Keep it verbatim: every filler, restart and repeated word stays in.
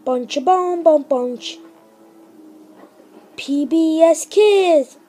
Bunch a bum bum bunch. P B S Kids.